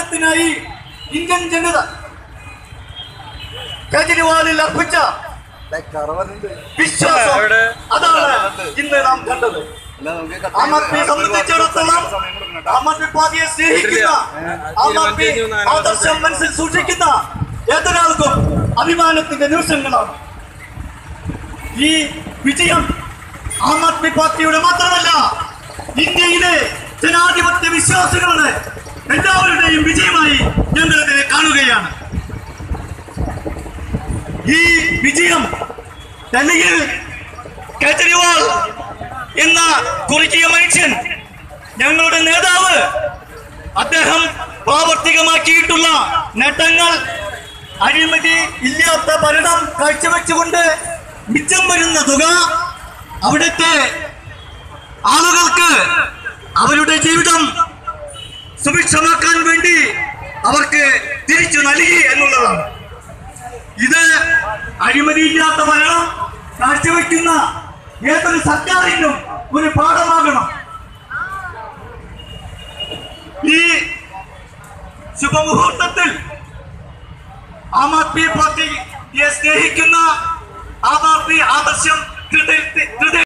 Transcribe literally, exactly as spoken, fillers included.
അഭിമാനത്തിനായി Indian ജനത കേജ്രിവാളിൽ അർപ്പിച്ച വിശ്വാസം അതാണ് ഇന്ന് നാം കണ്ടത്. ആം ആദ്മിയെ സംബന്ധിച്ചിടത്തോളം ആം ആദ്മി പാർട്ടിയെ സ്നേഹിക്കുന്ന, ആം ആദ്മി ആദർശം മനസ്സിൽ സൂക്ഷിക്കുന്ന ഏതൊരാൾക്കും അഭിമാനത്തിന്റെ നിമിഷങ്ങളാണ്. ഈ വിജയം ആം ആദ്മി പാർട്ടിയുടെ മാത്രമല്ല, ഇന്ത്യയിലെ ജനാധിപത്യ വിശ്വാസികളുടെ എല്ലാവരുടെയും വിജയമായി ഞങ്ങൾ ഇതിനെ കാണുകയാണ്. ഈ വിജയം ഡൽഹിയിൽ കേജ്രിവാൾ എന്ന കുറുക്കിയ മനുഷ്യൻ, ഞങ്ങളുടെ നേതാവ്, അദ്ദേഹം പ്രാവർത്തികമാക്കിയിട്ടുള്ള നേട്ടങ്ങൾ, അഴിമതി ഇല്ലാത്ത ഭരണം കാഴ്ചവെച്ചുകൊണ്ട് മിച്ചം വരുന്ന തുക അവിടുത്തെ ആളുകൾക്ക് അവരുടെ ജീവിതം സുഭിക്ഷമാക്കാൻ വേണ്ടി അവർക്ക് തിരിച്ചു നൽകി എന്നുള്ളതാണ്. ഇത് അഴിമതിയില്ലാത്ത ഭരണം കാഴ്ചവെക്കുന്ന ഏതൊരു സർക്കാരിനും ഒരു പാഠമാകണം. ഈ ശുഭമുഹൂർത്തത്തിൽ ആം ആദ്മി പാർട്ടിയെ സ്നേഹിക്കുന്ന, ആം ആദ്മി ആദർശം